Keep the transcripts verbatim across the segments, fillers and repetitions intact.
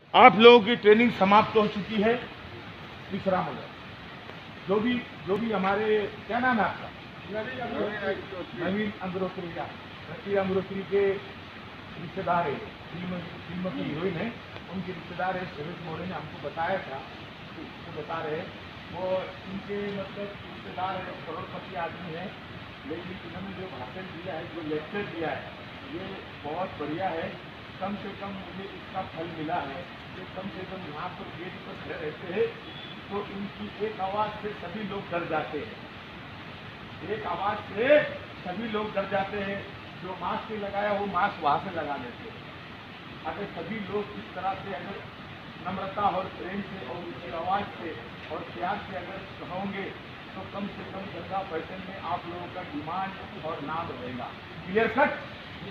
आप लोगों की ट्रेनिंग समाप्त हो चुकी है, विश्राम हो जाए। जो भी जो भी हमारे, क्या नाम है आपका? नवीन अग्रोत्री का नवीन अग्रोत्री के रिश्तेदार है, फिल्म फिल्म की हीरोइन है, उनके रिश्तेदार है। सुरेश मौर्य ने हमको बताया था, उसको बता रहे वो इनके मतलब रिश्तेदार है, करोड़पति आदमी है, लेकिन इन्होंने जो भाषण दिया है, जो लेक्चर दिया है, ये बहुत बढ़िया है। कम से कम मुझे इसका फल मिला है कि कम से कम यहाँ पर गेट पर खड़े रहते हैं तो इनकी एक आवाज़ से सभी लोग डर जाते हैं। एक आवाज़ से सभी लोग डर जाते हैं। जो मास्क नहीं लगाया वो मास्क वहाँ से लगा लेते हैं। अगर सभी लोग इस तरह से अगर नम्रता और प्रेम से और उनकी आवाज़ से और प्यार से अगर कहोगे तो कम से कम गंगा पैटर्न में आप लोगों का डिमांड और नाम रहेगा। Clear cut?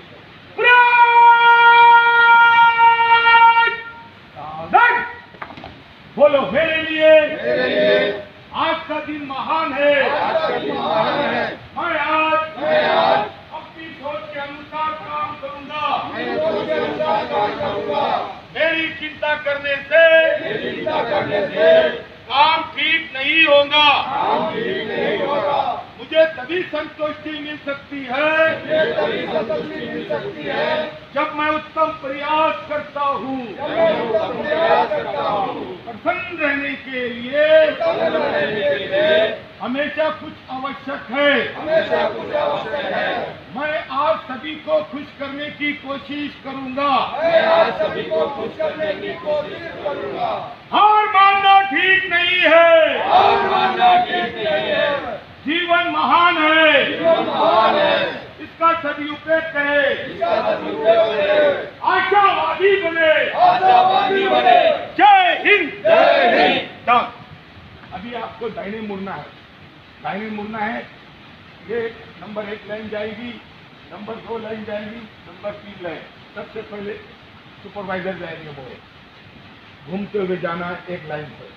बोलो मेरे लिए, मेरे लिए आज का दिन महान है। आज का दिन महान है। मैं आज मैं आज अपनी सोच के अनुसार काम करूंगा। मैं सोच के अनुसार काम करूंगा। मेरी चिंता करने से मेरी चिंता करने से काम ठीक नहीं होगा। काम ठीक नहीं होगा। मुझे तभी संतुष्टि मिल सकती है, मुझे तभी संतुष्टि मिल सकती है जब मैं उत्तम प्रयास करता हूँ। जब मैं उत्तम प्रयास करता हूँ। प्रसन्न रहने के लिए प्रसन्न रहने के लिए हमेशा कुछ आवश्यक है। हमेशा कुछ आवश्यक है। मैं आज सभी को खुश करने की कोशिश करूंगा। मैं आज सभी को खुश करने की कोशिश करूंगा। हार मानना ठीक नहीं है। हार मानना ठीक नहीं है। जीवन महान है, जीवन महान है। इसका सदुपयोग करें, इसका सदुपयोग करें। आशावादी बने, आशावादी बने। जय हिंद। जय हिंद। तब अभी आपको दाहिने मुड़ना है, दाहिने मुड़ना है। ये नंबर एक लाइन जाएगी, नंबर दो लाइन जाएगी, नंबर तीन लाइन। सबसे पहले सुपरवाइजर जाएंगे, वो घूमते हुए जाना है एक लाइन पर।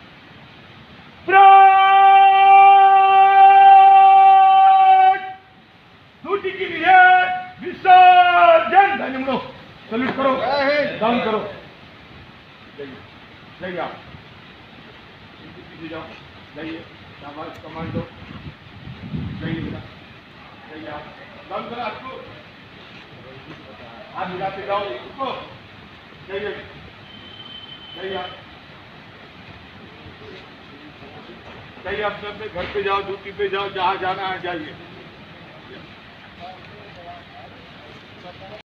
ड्यूटी के लिए विसर्जन। दाहिने मुड़ो, सल्यूट करो, डाउन करो। जाइए आप पीछे जाओ, जाइए शाबाश कमांडो। जाइए बेटा, जाइए आप डाउन करो, आपको हाथ मिलाते जाओ, उसको जाइए, जाइए आप जाइए आप अपने घर पे जाओ, ड्यूटी पे जाओ, जहाँ जाना है जाइए।